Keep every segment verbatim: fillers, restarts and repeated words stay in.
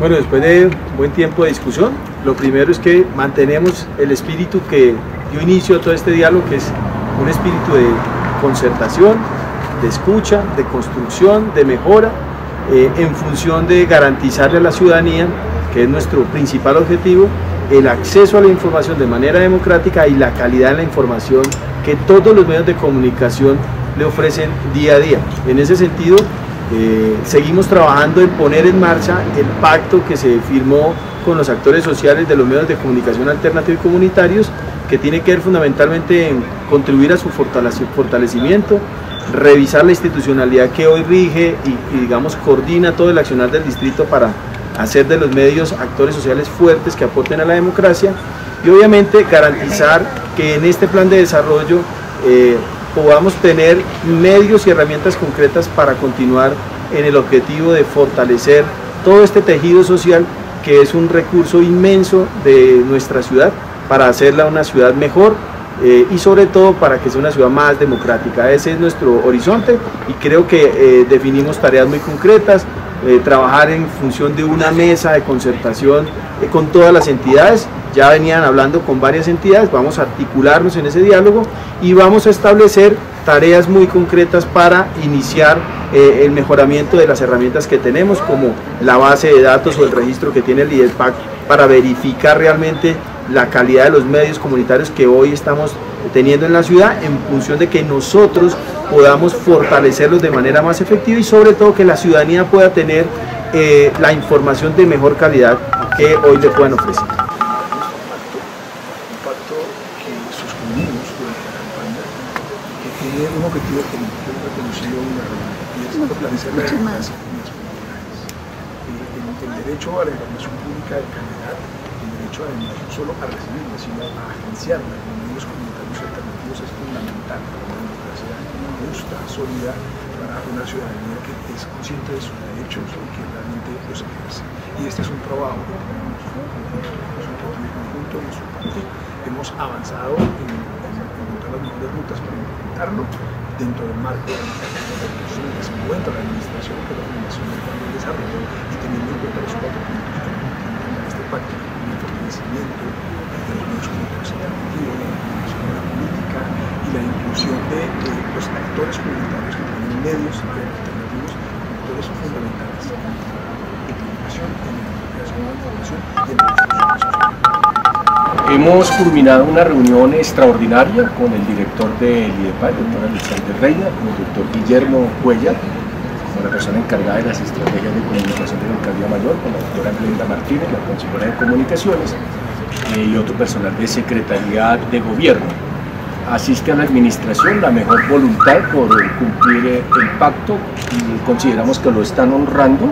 Bueno, después de un buen tiempo de discusión, lo primero es que mantenemos el espíritu que dio inicio a todo este diálogo, que es un espíritu de concertación, de escucha, de construcción, de mejora, eh, en función de garantizarle a la ciudadanía, que es nuestro principal objetivo, el acceso a la información de manera democrática y la calidad de la información que todos los medios de comunicación le ofrecen día a día. En ese sentido, eh, seguimos trabajando en poner en marcha el pacto que se firmó con los actores sociales de los medios de comunicación alternativos y comunitarios, que tiene que ver fundamentalmente en contribuir a su fortalecimiento, revisar la institucionalidad que hoy rige y, y digamos coordina todo el accionar del distrito para hacer de los medios actores sociales fuertes que aporten a la democracia, y obviamente garantizar que en este plan de desarrollo eh, podamos tener medios y herramientas concretas para continuar en el objetivo de fortalecer todo este tejido social, que es un recurso inmenso de nuestra ciudad, para hacerla una ciudad mejor eh, y sobre todo para que sea una ciudad más democrática. Ese es nuestro horizonte y creo que eh, definimos tareas muy concretas, eh, trabajar en función de una mesa de concertación eh, con todas las entidades. Ya venían hablando con varias entidades, vamos a articularnos en ese diálogo y vamos a establecer tareas muy concretas para iniciar eh, el mejoramiento de las herramientas que tenemos, como la base de datos o el registro que tiene el LIDERPAC, para verificar realmente la calidad de los medios comunitarios que hoy estamos teniendo en la ciudad, en función de que nosotros podamos fortalecerlos de manera más efectiva y sobre todo que la ciudadanía pueda tener eh, la información de mejor calidad que hoy le puedan ofrecer. Tiene un objetivo común, que es reconocido en la ley, y es fortalecer la democracia en las comunidades. El, el derecho a la información pública de calidad, el derecho además no solo a recibirla, sino a agenciarla con medios comunitarios alternativos es fundamental para una democracia justa, sólida, para una ciudadanía que es consciente de sus derechos y que realmente los ejerce. Y este es un trabajo que tenemos conjunto en nuestro país. Hemos avanzado en, en encontrar las mejores rutas para implementarlo dentro del marco de la recursos en que se encuentra la administración, que es la Fundación del Plan de Desarrollo, y teniendo en cuenta los cuatro puntos que contienen este pacto, el fortalecimiento de los medios comunitarios alternativos, la inclusión de la política y la inclusión de, de los actores comunitarios que tienen medios alternativos, actores fundamentales en la comunicación, en la creación de la información y en la construcción social. Hemos culminado una reunión extraordinaria con el director del LIDERPAC, el doctor Alexander Reina, con el doctor Guillermo Cuellar, con la persona encargada de las estrategias de comunicación de la Alcaldía Mayor, con la doctora Glenda Martínez, la consejera de Comunicaciones, eh, y otro personal de Secretaría de Gobierno. Asiste a la administración la mejor voluntad por cumplir el pacto y consideramos que lo están honrando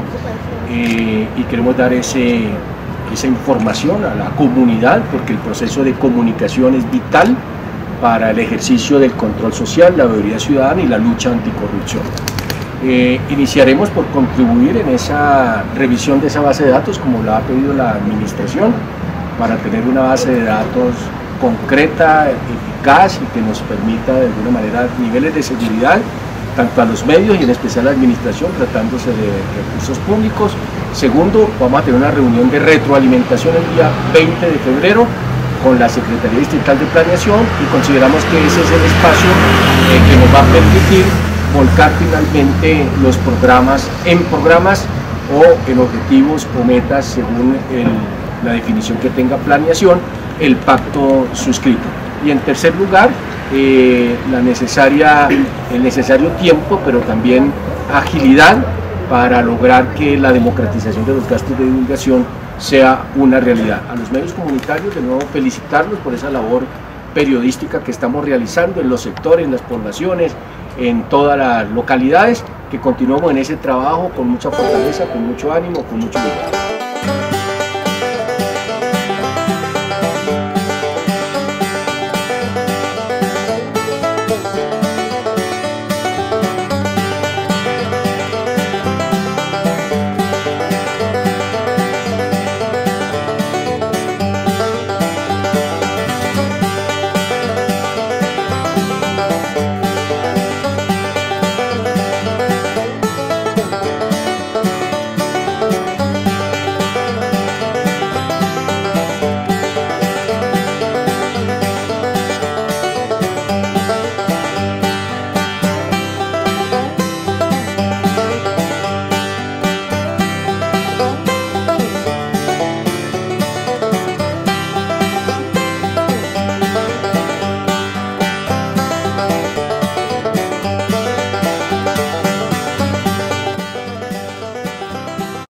eh, y queremos dar ese esa información a la comunidad, porque el proceso de comunicación es vital para el ejercicio del control social, la veeduría ciudadana y la lucha anticorrupción. Eh, iniciaremos por contribuir en esa revisión de esa base de datos, como la ha pedido la administración, para tener una base de datos concreta, eficaz y que nos permita de alguna manera niveles de seguridad tanto a los medios y en especial a la administración, tratándose de recursos públicos. Segundo, vamos a tener una reunión de retroalimentación el día veinte de febrero con la Secretaría Distrital de Planeación y consideramos que ese es el espacio eh, que nos va a permitir volcar finalmente los programas en programas o en objetivos o metas según el, la definición que tenga planeación, el pacto suscrito. Y en tercer lugar, eh, la necesaria, el necesario tiempo, pero también agilidad para lograr que la democratización de los gastos de divulgación sea una realidad. A los medios comunitarios, de nuevo, felicitarlos por esa labor periodística que estamos realizando en los sectores, en las poblaciones, en todas las localidades, que continuemos en ese trabajo con mucha fortaleza, con mucho ánimo, con mucho vigor.